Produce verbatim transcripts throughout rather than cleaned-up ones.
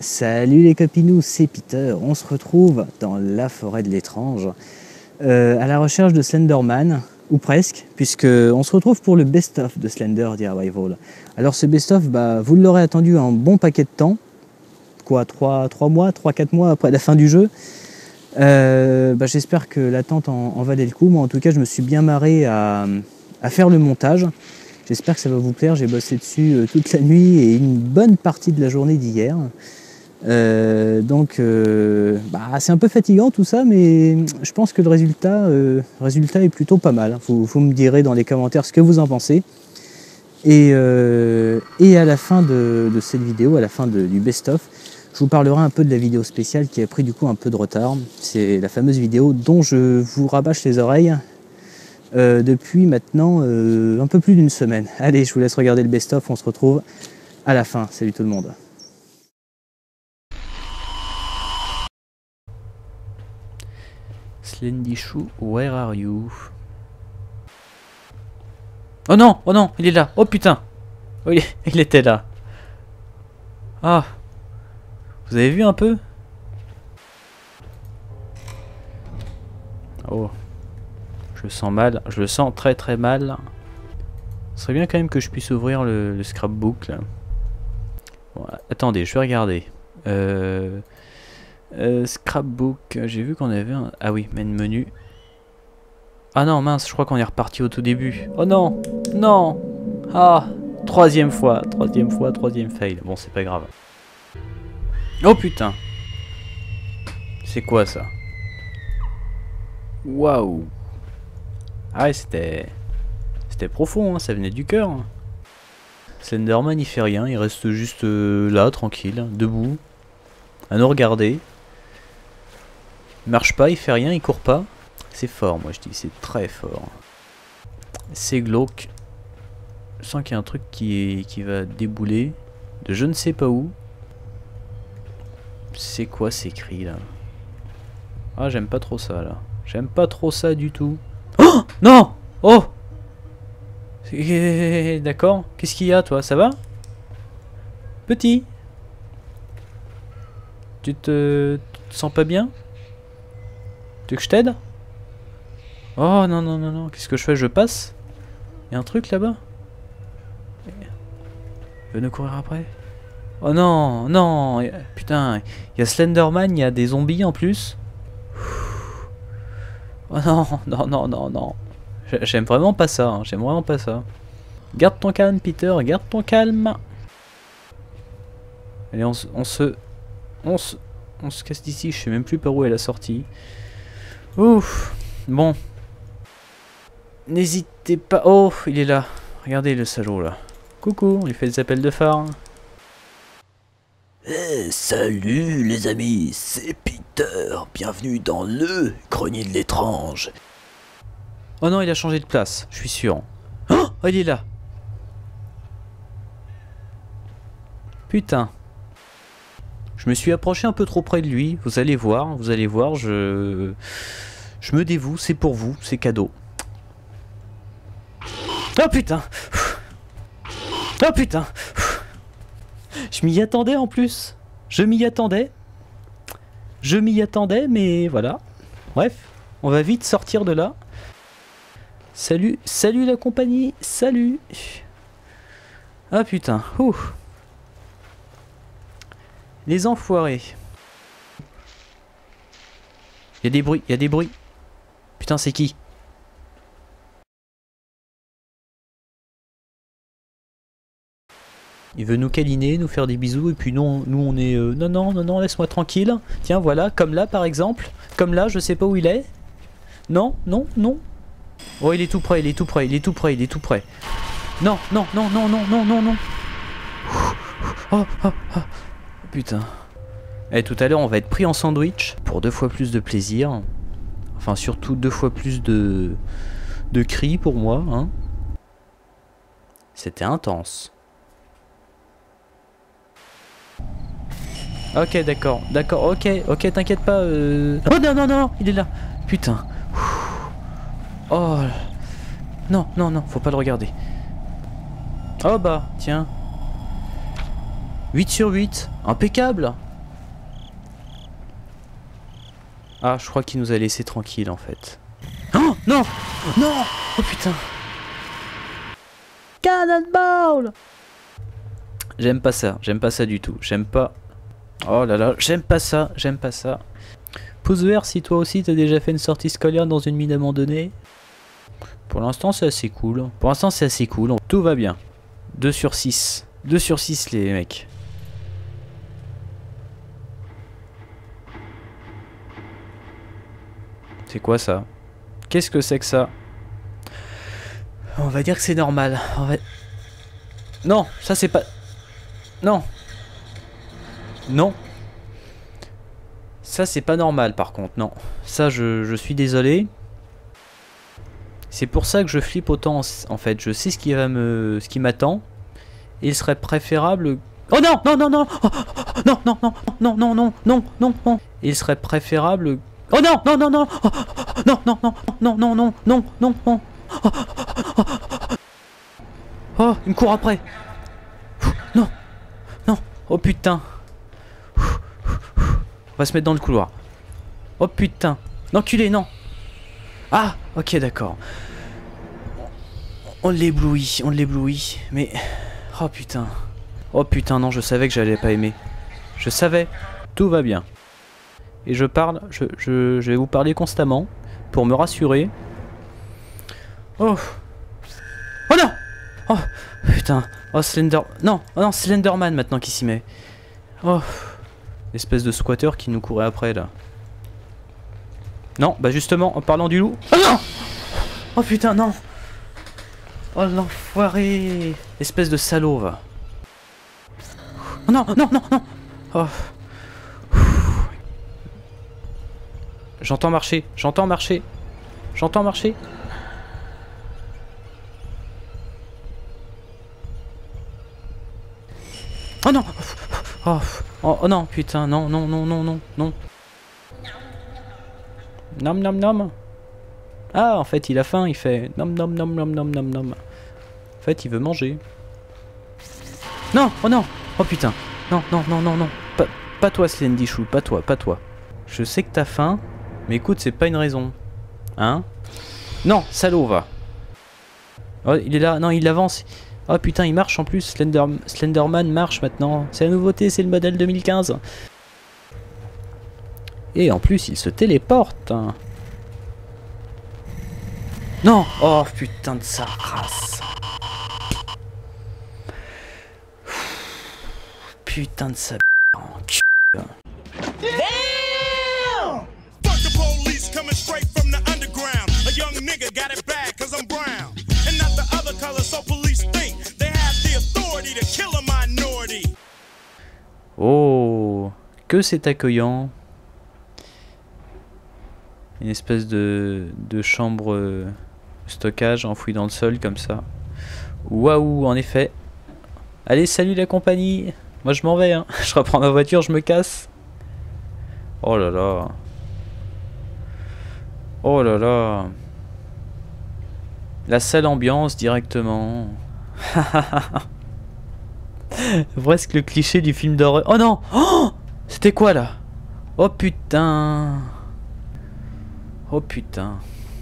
Salut les copinous, c'est Peter. On se retrouve dans la forêt de l'étrange, euh, à la recherche de Slenderman, ou presque, puisque on se retrouve pour le best-of de Slender The Arrival. Alors ce best-of, bah, vous l'aurez attendu un bon paquet de temps, quoi, trois mois, trois quatre mois après la fin du jeu. Euh, bah, J'espère que l'attente en, en valait le coup. Moi en tout cas, je me suis bien marré à, à faire le montage. J'espère que ça va vous plaire. J'ai bossé dessus euh, toute la nuit et une bonne partie de la journée d'hier. Euh, donc euh, bah, c'est un peu fatigant tout ça, mais je pense que le résultat, euh, le résultat est plutôt pas mal. Vous, vous me direz dans les commentaires ce que vous en pensez. Et, euh, et à la fin de, de cette vidéo, à la fin de, du best-of, je vous parlerai un peu de la vidéo spéciale qui a pris du coup un peu de retard. C'est la fameuse vidéo dont je vous rabâche les oreilles euh, depuis maintenant euh, un peu plus d'une semaine. Allez, je vous laisse regarder le best-of, on se retrouve à la fin. Salut tout le monde. Slendychou, where are you? Oh non, oh non, il est là. Oh putain. Oh, il, il était là. Ah. Vous avez vu un peu? Oh. Je le sens mal. Je le sens très très mal. Ce serait bien quand même que je puisse ouvrir le, le scrapbook là. Bon, attendez, je vais regarder. Euh... Euh, scrapbook, j'ai vu qu'on avait un... Ah oui, main menu. Ah non, mince, je crois qu'on est reparti au tout début. Oh non, non. Ah, troisième fois, troisième fois, troisième fail. Bon, c'est pas grave. Oh putain. C'est quoi ça? Waouh. Ah ouais, c'était... C'était profond, hein, ça venait du cœur. Slenderman, il fait rien, il reste juste euh, là, tranquille, debout, à nous regarder. Il marche pas, il fait rien, il court pas. C'est fort, moi je dis, c'est très fort. C'est glauque. Je sens qu'il y a un truc qui, est, qui va débouler de je ne sais pas où. C'est quoi ces cris là? Ah, j'aime pas trop ça là. J'aime pas trop ça du tout. Oh non. Oh. D'accord. Qu'est-ce qu'il y a toi? Ça va? Petit. Tu te, tu te sens pas bien? Tu veux que je t'aide? Oh non non non non, qu'est-ce que je fais? Je passe? Il y a un truc là-bas? Il veut nous courir après? Oh non, non, putain, il y a Slenderman, il y a des zombies en plus. Oh non, non, non, non, non. J'aime vraiment pas ça, hein, j'aime vraiment pas ça. Garde ton calme Peter, garde ton calme. Allez, on, on se... On se... On se casse d'ici, je sais même plus par où est la sortie. Ouf. Bon. N'hésitez pas... Oh, il est là. Regardez le salaud là. Coucou, il fait des appels de phare. Hey, salut les amis, c'est Peter. Bienvenue dans le grenier de l'étrange. Oh non, il a changé de place, je suis sûr. Oh, il est là. Putain. Je me suis approché un peu trop près de lui. Vous allez voir, vous allez voir, je... Je me dévoue, c'est pour vous, c'est cadeau. Oh putain. Oh putain. Je m'y attendais en plus. Je m'y attendais. Je m'y attendais, mais voilà. Bref, on va vite sortir de là. Salut, salut la compagnie, salut. Ah putain, ouh. Les enfoirés. Il y a des bruits, il y a des bruits. Putain, c'est qui? Il veut nous câliner, nous faire des bisous, et puis nous, nous on est... Euh, non, non, non, non, laisse-moi tranquille. Tiens, voilà, comme là, par exemple. Comme là, je sais pas où il est. Non, non, non. Oh, il est tout près, il est tout près, il est tout près, il est tout près. Non, non, non, non, non, non, non, non. Oh, oh, oh. Putain. Et tout à l'heure, on va être pris en sandwich pour deux fois plus de plaisir. Enfin, surtout deux fois plus de... de cris pour moi, hein. C'était intense. Ok, d'accord, d'accord, ok, ok, t'inquiète pas. Euh... Oh non, non, non, il est là. Putain. Oh. Non, non, non, faut pas le regarder. Oh bah, tiens. huit sur huit, impeccable. Ah, je crois qu'il nous a laissé tranquille en fait. Oh non. Non. Oh putain. Cannonball. J'aime pas ça, j'aime pas ça du tout. J'aime pas. Oh là là, j'aime pas ça, j'aime pas ça. Pouce vert si toi aussi t'as déjà fait une sortie scolaire dans une mine abandonnée. Pour l'instant c'est assez cool. Pour l'instant c'est assez cool, tout va bien. deux sur six. deux sur six les mecs. C'est quoi ça? Qu'est-ce que c'est que ça? On va dire que c'est normal. On va... Non, ça c'est pas... Non. Non. Ça c'est pas normal par contre, non. Ça je, je suis désolé. C'est pour ça que je flippe autant en fait. Je sais ce qui va me, ce qui m'attend. Il serait préférable... Oh non, non, non, non, oh, non, non, non, non, non, non, non, non, non. Il serait préférable... Oh non, non, non, non, oh, non, non, non, non, non, non, non, non, non. Oh, oh, oh, il me court après. Non, non, oh putain. On va se mettre dans le couloir. Oh putain, l'enculé, non. Ah, ok, d'accord. On l'éblouit, on l'éblouit, mais... Oh putain. Oh putain, non, je savais que j'allais pas aimer. Je savais. Tout va bien. Et je parle, je, je, je vais vous parler constamment, pour me rassurer. Oh. Oh non. Oh, putain. Oh, Slender... Non, oh non, Slenderman maintenant qui s'y met. Oh. Espèce de squatter qui nous courait après, là. Non, bah justement, en parlant du loup... Oh non. Oh putain, non. Oh l'enfoiré. Espèce de salaud, va. Oh non, non, non, non. Oh. J'entends marcher, j'entends marcher. J'entends marcher. Oh non. Oh, oh, oh non, putain, non, non, non, non, non, non. Nom nom nom. Ah, en fait, il a faim, il fait nom nom nom nom nom nom nom. En fait, il veut manger. Non, oh non, oh putain. Non, non, non, non, non. Pas, pas toi, Slendychou, pas toi, pas toi. Je sais que t'as faim, mais écoute, c'est pas une raison. Hein? Non, salaud, va. Oh, il est là, non, il avance. Oh putain, il marche en plus. Slender... Slenderman marche maintenant. C'est la nouveauté, c'est le modèle deux mille quinze. Et en plus, il se téléporte. Non. Oh putain de sa race. Putain de sa... Damn! Fuck the police coming straight from the underground. A young nigga got it bad cause I'm brown. And not the other color, so police think they have the authority to kill a minority. Oh, que c'est accueillant. Une espèce de, de chambre euh, stockage enfouie dans le sol comme ça. Waouh, en effet. Allez, salut la compagnie. Moi je m'en vais, hein. Je reprends ma voiture, je me casse. Oh là là. Oh là là. La sale ambiance directement. Presque le cliché du film d'horreur. Oh non. Oh, c'était quoi là? Oh putain. Oh putain.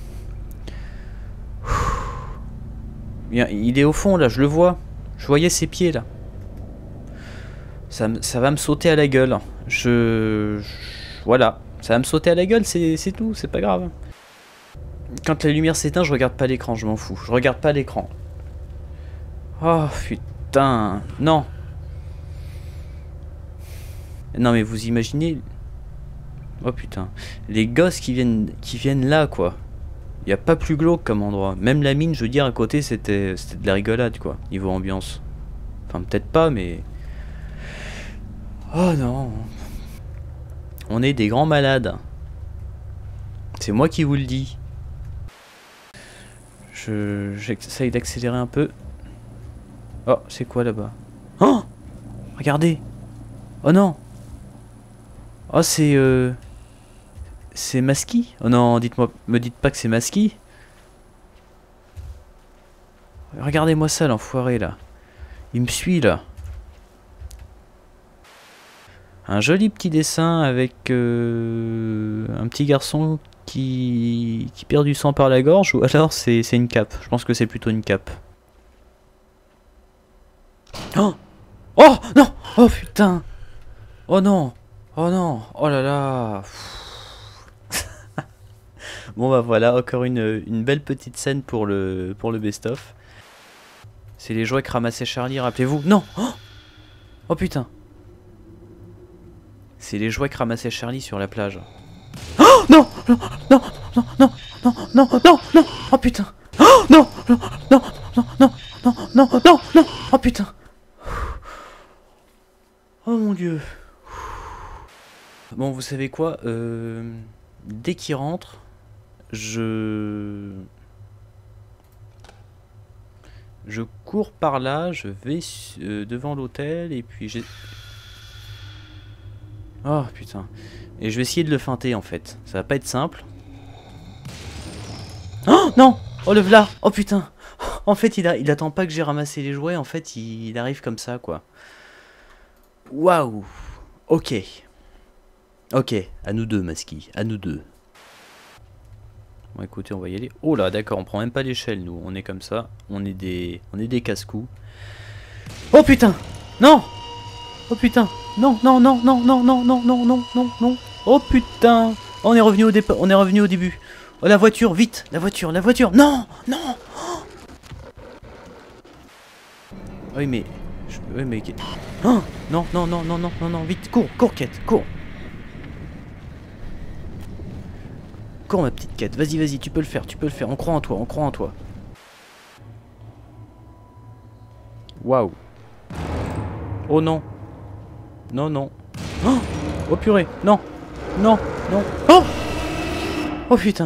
Il est au fond là, je le vois. Je voyais ses pieds là. Ça, ça va me sauter à la gueule. Je... je voilà. Ça va me sauter à la gueule, c'est tout, c'est pas grave. Quand la lumière s'éteint, je regarde pas l'écran, je m'en fous. Je regarde pas l'écran. Oh putain. Non. Non mais vous imaginez... Oh putain. Les gosses qui viennent, qui viennent là quoi. Il n'y a pas plus glauque comme endroit. Même la mine, je veux dire, à côté, c'était de la rigolade quoi. Niveau ambiance. Enfin peut-être pas mais... Oh non. On est des grands malades. C'est moi qui vous le dis. Je j'essaye d'accélérer un peu. Oh, c'est quoi là-bas? Oh, regardez. Oh non. Oh, c'est... Euh... C'est Masky? Oh non, dites-moi, me dites pas que c'est Masky. Regardez-moi ça, l'enfoiré, là. Il me suit, là. Un joli petit dessin avec euh, un petit garçon qui, qui perd du sang par la gorge, ou alors c'est une cape. Je pense que c'est plutôt une cape. Oh, oh non, oh putain, oh non, oh non, oh là là. Bon bah voilà, encore une, une belle petite scène pour le, pour le best-of. C'est les jouets que ramassait Charlie, rappelez-vous. Non, oh, oh putain. C'est les jouets que ramassait Charlie sur la plage. Oh non, non, non, non, non, non, non, non, non, oh putain. Oh non, non, non, non, non, non, non, non, non, oh putain. Oh mon dieu. Bon, vous savez quoi, euh, dès qu'il rentre, je... Je cours par là, je vais euh, devant l'hôtel et puis j'ai... Oh putain. Et je vais essayer de le feinter en fait. Ça va pas être simple. Oh non. Oh le v'là. Oh putain. En fait il, a, il attend pas que j'ai ramassé les jouets. En fait il, il arrive comme ça quoi. Waouh. Ok. Ok. À nous deux Masky. À nous deux. Bon écoutez on va y aller. Oh là d'accord on prend même pas l'échelle nous. On est comme ça. On est des, on est des casse-cou. Oh putain. Non. Oh putain. Non, non, non, non, non, non, non, non, non, non, non. Oh putain. On est revenu au départ. On est revenu au début. Oh la voiture, vite. La voiture, la voiture. Non, non. Oh. Oui mais... Je... Oui mais... Oh non, non, non, non, non, non, non. Vite, cours, cours, Quête, cours. Cours ma petite Quête. Vas-y, vas-y, tu peux le faire, tu peux le faire. On croit en toi, on croit en toi. Waouh. Oh non. Non, non. Oh, oh purée. Non. Non. Non. Oh. Oh putain.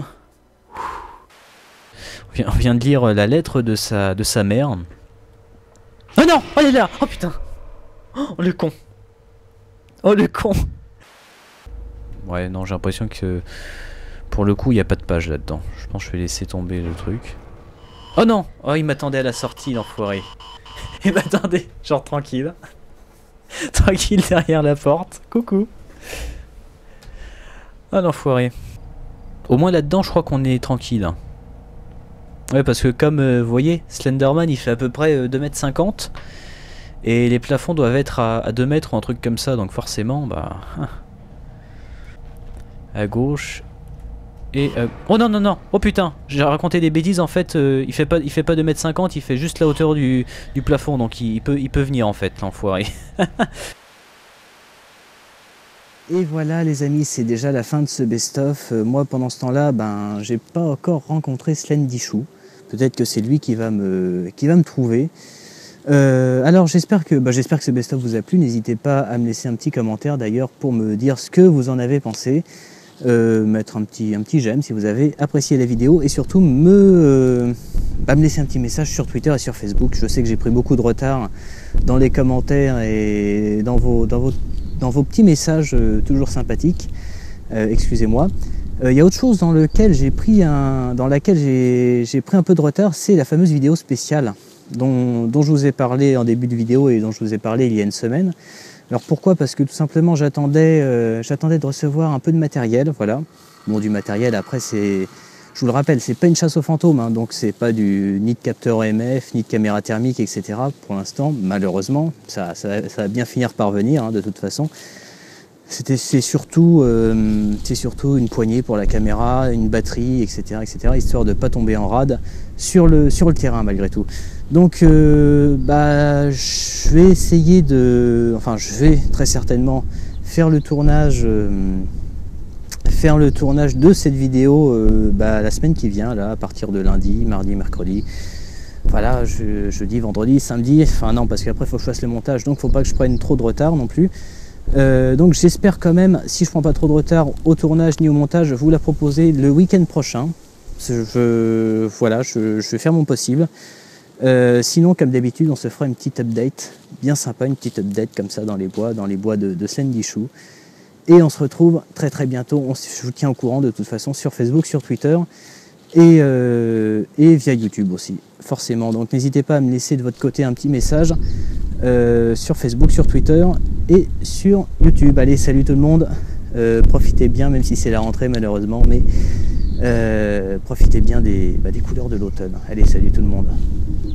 On vient, on vient de lire la lettre de sa, de sa mère. Oh non. Oh elle est là. Oh putain. Oh le con. Oh le con. Ouais non j'ai l'impression que pour le coup il n'y a pas de page là-dedans. Je pense que je vais laisser tomber le truc. Oh non. Oh il m'attendait à la sortie l'enfoiré. Il m'attendait genre tranquille. Tranquille derrière la porte. Coucou. Ah l'enfoiré. Au moins là-dedans je crois qu'on est tranquille. Ouais parce que comme euh, vous voyez Slenderman il fait à peu près euh, deux mètres cinquante. Et les plafonds doivent être à, à deux mètres ou un truc comme ça. Donc forcément bah... À gauche. Et... Euh... Oh non non non. Oh putain. J'ai raconté des bêtises en fait. Euh, il fait pas il fait pas deux mètres cinquante. Il fait juste la hauteur du, du plafond. Donc il peut, il peut venir en fait l'enfoiré. Et voilà les amis, c'est déjà la fin de ce best-of. Euh, moi pendant ce temps-là, ben j'ai pas encore rencontré Slendichou. Peut-être que c'est lui qui va me, qui va me trouver. Euh, alors j'espère que, bah, j'espère que ce best-of vous a plu. N'hésitez pas à me laisser un petit commentaire d'ailleurs pour me dire ce que vous en avez pensé. Euh, mettre un petit, un petit j'aime si vous avez apprécié la vidéo. Et surtout me, euh, bah, me laisser un petit message sur Twitter et sur Facebook. Je sais que j'ai pris beaucoup de retard dans les commentaires et dans vos, dans vos dans vos petits messages euh, toujours sympathiques, euh, excusez-moi. Il euh, y a autre chose dans, lequel j'ai pris un, dans laquelle j'ai pris un peu de retard, c'est la fameuse vidéo spéciale dont, dont je vous ai parlé en début de vidéo et dont je vous ai parlé il y a une semaine. Alors pourquoi? Parce que tout simplement j'attendais euh, j'attendais de recevoir un peu de matériel, voilà. Bon du matériel après c'est... Je vous le rappelle, c'est pas une chasse aux fantômes, hein, donc c'est pas du ni de capteur E M F, ni de caméra thermique, et cetera. Pour l'instant, malheureusement, ça, ça, ça va bien finir par venir, hein, de toute façon. C'est surtout, euh, surtout une poignée pour la caméra, une batterie, et cetera, et cetera, histoire de ne pas tomber en rade sur le, sur le terrain malgré tout. Donc, euh, bah, je vais essayer de... Enfin, je vais très certainement faire le tournage... Euh, faire le tournage de cette vidéo euh, bah, la semaine qui vient, là, à partir de lundi, mardi, mercredi. Voilà, je, jeudi, vendredi, samedi. Enfin non, parce qu'après, il faut que je fasse le montage, donc il ne faut pas que je prenne trop de retard non plus. Euh, donc j'espère quand même, si je ne prends pas trop de retard au tournage ni au montage, vous la proposer le week-end prochain. Je, voilà, je, je vais faire mon possible. Euh, sinon, comme d'habitude, on se fera une petite update, bien sympa, une petite update comme ça dans les bois, dans les bois de, de Slendichou. Et on se retrouve très très bientôt, on, je vous tiens au courant de toute façon sur Facebook, sur Twitter et, euh, et via YouTube aussi, forcément. Donc n'hésitez pas à me laisser de votre côté un petit message euh, sur Facebook, sur Twitter et sur YouTube. Allez, salut tout le monde, euh, profitez bien, même si c'est la rentrée malheureusement, mais euh, profitez bien des, bah, des couleurs de l'automne. Allez, salut tout le monde.